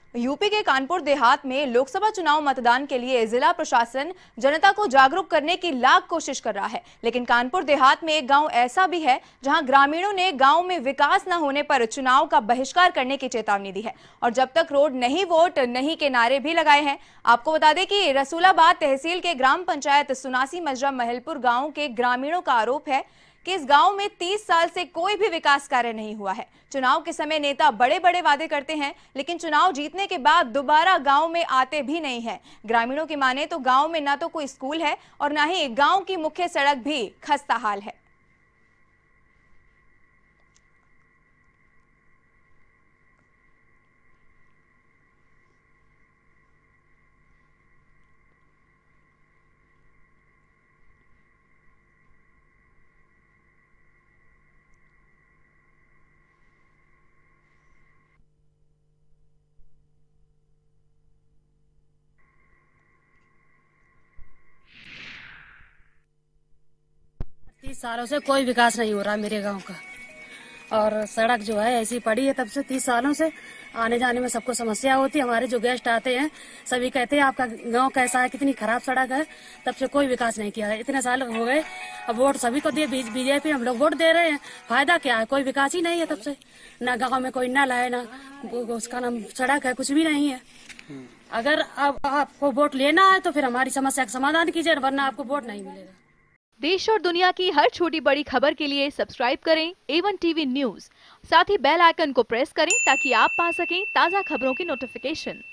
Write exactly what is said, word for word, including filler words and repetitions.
UP के कानपुर देहात में लोकसभा चुनाव मतदान के लिए जिला प्रशासन जनता को जागरूक करने की लाख कोशिश कर रहा है, लेकिन कानपुर देहात में एक गांव ऐसा भी है जहां ग्रामीणों ने गांव में विकास न होने पर चुनाव का बहिष्कार करने की चेतावनी दी है और जब तक रोड नहीं वोट नहीं के नारे भी लगाए हैं। आपको बता दें कि रसूलाबाद तहसील के ग्राम पंचायत सुनासी मजरा महलपुर गाँव के ग्रामीणों का आरोप है कि इस गांव में तीस साल से कोई भी विकास कार्य नहीं हुआ है। चुनाव के समय नेता बड़े बड़े वादे करते हैं, लेकिन चुनाव जीतने के बाद दोबारा गांव में आते भी नहीं है। ग्रामीणों की माने तो गांव में ना तो कोई स्कूल है और ना ही गांव की मुख्य सड़क भी खस्ता हाल है। तीस सालों से कोई विकास नहीं हो रहा मेरे गांव का, और सड़क जो है ऐसी पड़ी है तब से तीस सालों से। आने जाने में सबको समस्या होती है। हमारे जो गेस्ट आते हैं सभी कहते हैं आपका गांव कैसा है, कितनी खराब सड़क है। तब से कोई विकास नहीं किया है, इतने साल हो गए। अब वोट सभी को दिए, बीजेपी हम लोग वोट दे रहे हैं, फायदा क्या है? कोई विकास ही नहीं है तब से। ना गाँव में कोई नल है, ना उसका नाम सड़क है, कुछ भी नहीं है। अगर अब आपको वोट लेना है तो फिर हमारी समस्या का समाधान कीजिए, वरना आपको वोट नहीं मिलेगा। देश और दुनिया की हर छोटी बड़ी खबर के लिए सब्सक्राइब करें ए वन टीवी न्यूज़। साथ ही बेल आइकन को प्रेस करें ताकि आप पा सकें ताज़ा खबरों की नोटिफिकेशन।